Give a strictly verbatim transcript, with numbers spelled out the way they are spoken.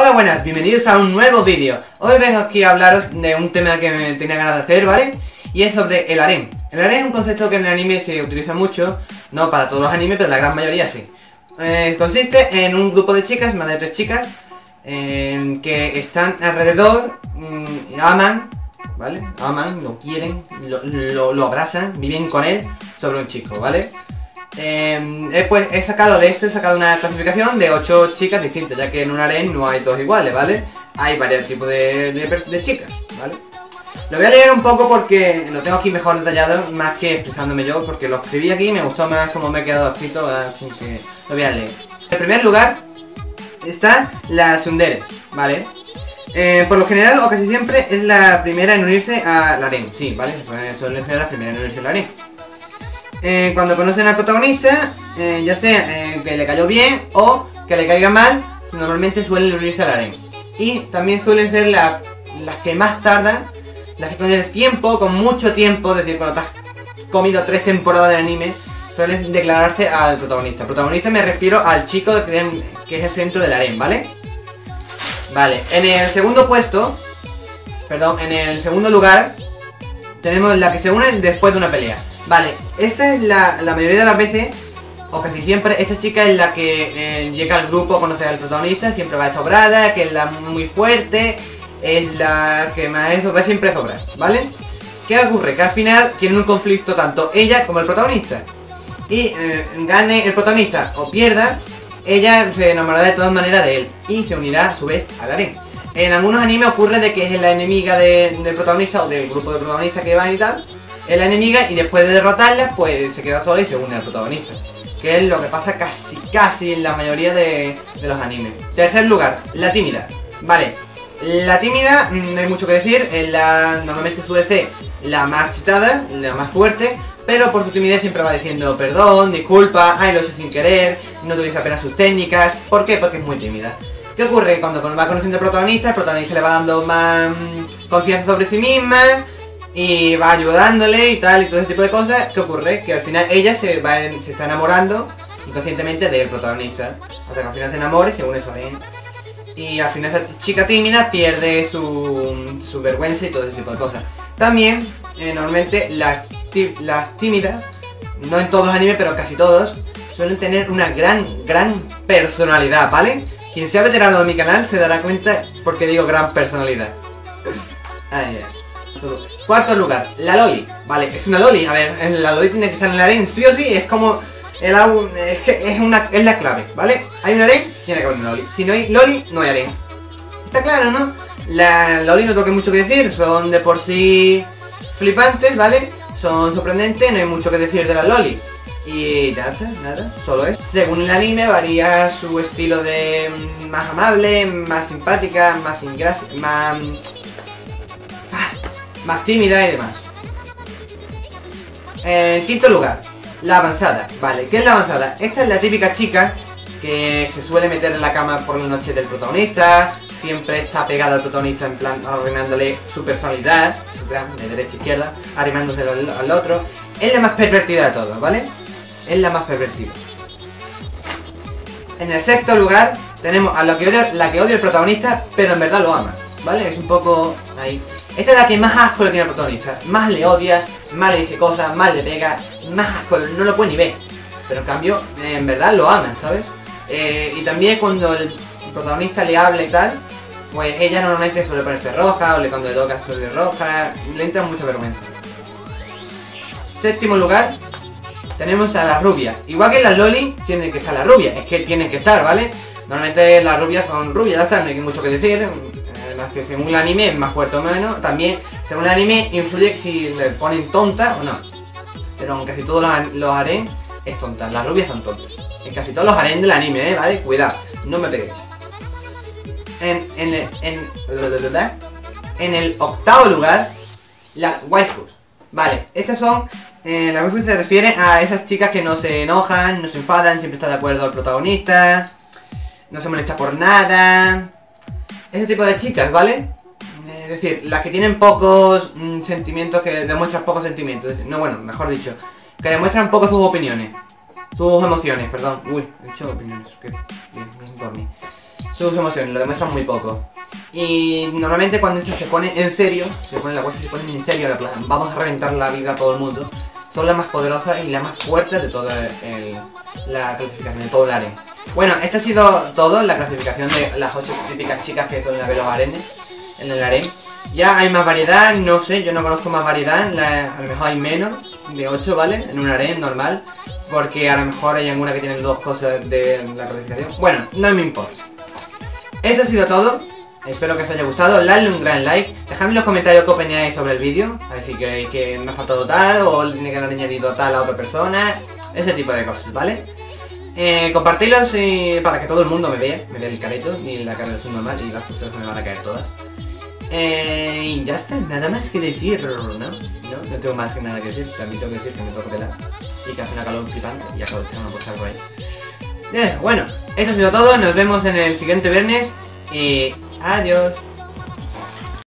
Hola, buenas, bienvenidos a un nuevo vídeo. Hoy vengo aquí a hablaros de un tema que me tenía ganas de hacer, ¿vale? Y es sobre el harem. El harem es un concepto que en el anime se utiliza mucho, no para todos los animes, pero la gran mayoría sí. Eh, consiste en un grupo de chicas, más de tres chicas, eh, que están alrededor, mmm, aman, ¿vale? Aman, lo quieren, lo, lo, lo abrazan, viven con él sobre un chico, ¿vale? Eh, he, pues, he sacado de esto, he sacado una clasificación de ocho chicas distintas, ya que en un harem no hay dos iguales, ¿vale? Hay varios tipos de, de, de chicas, ¿vale? Lo voy a leer un poco porque lo tengo aquí mejor detallado, más que expresándome yo, porque lo escribí aquí y me gustó más como me he quedado escrito, así que lo voy a leer. En primer lugar está la tsundere, ¿vale? Eh, por lo general, o casi siempre, es la primera en unirse al harem, sí, ¿vale? Suelen ser las primeras en unirse al harem. Eh, cuando conocen al protagonista, eh, ya sea eh, que le cayó bien o que le caiga mal, normalmente suelen unirse al harem. Y también suelen ser la, las que más tardan, las que con el tiempo, con mucho tiempo, es decir, cuando te has comido tres temporadas de anime, suelen declararse al protagonista. Protagonista me refiero al chico que, que es el centro del harem, ¿vale? Vale, en el segundo puesto, perdón, en el segundo lugar, tenemos la que se une después de una pelea. Vale, esta es la, la mayoría de las veces, o casi siempre, esta chica es la que eh, llega al grupo, conoce al protagonista, siempre va de sobrada, que es la muy fuerte, es la que más es, va siempre sobra, ¿vale? ¿Qué ocurre? Que al final tienen un conflicto tanto ella como el protagonista. Y eh, gane el protagonista o pierda, ella se enamorará de todas maneras de él y se unirá a su vez al harem. En algunos animes ocurre de que es la enemiga de, del protagonista o del grupo de protagonistas que van y tal. Es la enemiga y después de derrotarla pues se queda sola y se une al protagonista, que es lo que pasa casi casi en la mayoría de, de los animes. Tercer lugar, la tímida. Vale, la tímida, no hay mucho que decir, es la, normalmente suele ser la más citada, la más fuerte, pero por su timidez siempre va diciendo perdón, disculpa, ay lo hice sin querer, no utiliza apenas sus técnicas. ¿Por qué? Porque es muy tímida. ¿Qué ocurre? Cuando va conociendo al protagonista, el protagonista le va dando más confianza sobre sí misma y va ayudándole y tal y todo ese tipo de cosas. ¿Qué ocurre? Que al final ella se va en, se está enamorando inconscientemente del protagonista, hasta que al final se enamora y se une a su harem. Y al final esa chica tímida pierde su, su vergüenza y todo ese tipo de cosas. También, eh, normalmente las, las tímidas, no en todos los animes pero casi todos, suelen tener una gran, gran personalidad, ¿vale? Quien sea veterano de mi canal se dará cuenta porque digo gran personalidad. Ay, ay. Cuarto lugar, la loli. Vale, es una loli. A ver, la loli tiene que estar en el harem, sí o sí. Es como el agua, es que es una es la clave, ¿vale? Hay un harem, tiene que haber una loli. Si no hay loli, no hay harem. Está claro, ¿no? La loli no tengo mucho que decir. Son de por sí flipantes, ¿vale? Son sorprendentes, no hay mucho que decir de la loli. Y nada, nada, solo es. Según el anime varía su estilo de más amable, más simpática, más sin gracia, más más tímida y demás. En quinto lugar, la avanzada. Vale, ¿qué es la avanzada? Esta es la típica chica que se suele meter en la cama por la noche del protagonista, siempre está pegada al protagonista en plan arruinándole su personalidad, en plan de derecha a izquierda, arrimándose al, al otro. Es la más pervertida de todos, ¿vale? Es la más pervertida. En el sexto lugar tenemos a la que odia, la que odia el protagonista, pero en verdad lo ama, ¿vale? Es un poco ahí. Esta es la que más asco le tiene al protagonista. Más le odia, más le dice cosas, más le pega, más asco, no lo puede ni ver. Pero en cambio, eh, en verdad lo aman, ¿sabes? Eh, y también cuando el protagonista le habla y tal, pues ella normalmente suele ponerse roja, o le, cuando le toca suele roja, le entra mucha vergüenza. Séptimo lugar, tenemos a la rubia. Igual que en las loli, tiene que estar la rubia, es que tienen que estar, ¿vale? Normalmente las rubias son rubias, ya está, no hay mucho que decir. Según el anime es más fuerte o menos. También según el anime influye si le ponen tonta o no. Pero en casi todos los, los harem es tonta. Las rubias son tontas. En casi todos los harem del anime, ¿eh? ¿Vale? Cuidado, no me peguéis. En, en, el, en, en el octavo lugar, las waifus. Vale, estas son... Eh, la waifu se refiere a esas chicas que no se enojan, no se enfadan, siempre está de acuerdo al protagonista, no se molesta por nada. Ese tipo de chicas, ¿vale? Es decir, las que tienen pocos mmm, sentimientos, que demuestran pocos sentimientos. Es decir, no, bueno, mejor dicho, que demuestran poco sus opiniones. Sus emociones, perdón. Uy, he dicho opiniones, que bien, bien dormí. sus emociones, lo demuestran muy poco. Y normalmente cuando esto se pone en serio, se pone la cosa, se pone en serio, la plan, vamos a reventar la vida a todo el mundo, son las más poderosas y las más fuertes de toda el, la clasificación, de todo el harem. Bueno, esto ha sido todo, la clasificación de las ocho típicas chicas que suelen haber los harenes, en el harem. Ya hay más variedad, no sé, yo no conozco más variedad, la, a lo mejor hay menos de ocho, ¿vale? En un harem normal, porque a lo mejor hay alguna que tienen dos cosas de la clasificación. Bueno, no me importa. Esto ha sido todo, espero que os haya gustado, dadle un gran like, dejadme en los comentarios qué opináis sobre el vídeo, a ver si creéis que me ha faltado tal, o tiene que haber añadido tal a otra persona, ese tipo de cosas, ¿vale? Eh, compartidlos y para que todo el mundo me vea, me vea el careto y la cara de su normal y las cosas me van a caer todas. Eh, y ya está, nada más que decir, ¿no? No, no tengo más que nada que decir, también tengo que decir que me toco pelar y que hace una calor flipante y acabo de echar una postal por ahí. Eh, bueno, esto ha sido todo, nos vemos en el siguiente viernes y adiós.